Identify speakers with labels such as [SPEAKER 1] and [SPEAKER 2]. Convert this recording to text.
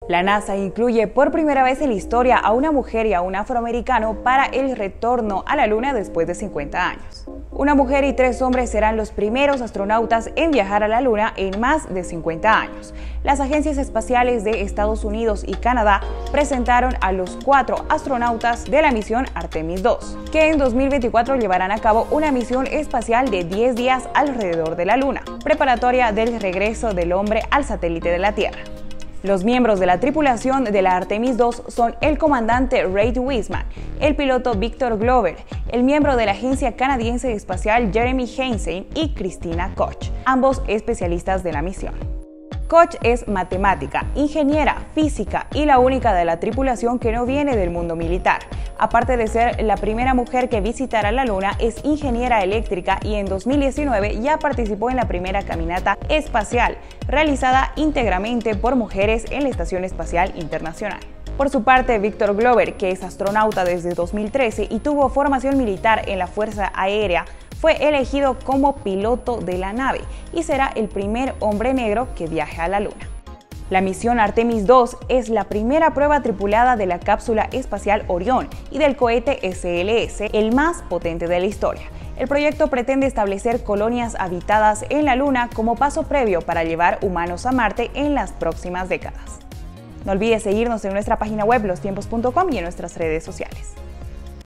[SPEAKER 1] La NASA incluye por primera vez en la historia a una mujer y a un afroamericano para el retorno a la Luna después de 50 años. Una mujer y 3 hombres serán los primeros astronautas en viajar a la Luna en más de 50 años. Las agencias espaciales de Estados Unidos y Canadá presentaron a los 4 astronautas de la misión Artemis II, que en 2024 llevarán a cabo una misión espacial de 10 días alrededor de la Luna, preparatoria del regreso del hombre al satélite de la Tierra. Los miembros de la tripulación de la Artemis II son el comandante Reid Wiseman, el piloto Victor Glover, el miembro de la Agencia Canadiense Espacial Jeremy Hansen y Christina Koch, ambos especialistas de la misión. Koch es matemática, ingeniera, física y la única de la tripulación que no viene del mundo militar. Aparte de ser la primera mujer que visitará la Luna, es ingeniera eléctrica y en 2019 ya participó en la primera caminata espacial, realizada íntegramente por mujeres en la Estación Espacial Internacional. Por su parte, Victor Glover, que es astronauta desde 2013 y tuvo formación militar en la Fuerza Aérea, fue elegido como piloto de la nave y será el primer hombre negro que viaje a la Luna. La misión Artemis II es la primera prueba tripulada de la cápsula espacial Orión y del cohete SLS, el más potente de la historia. El proyecto pretende establecer colonias habitadas en la Luna como paso previo para llevar humanos a Marte en las próximas décadas. No olvides seguirnos en nuestra página web lostiempos.com y en nuestras redes sociales.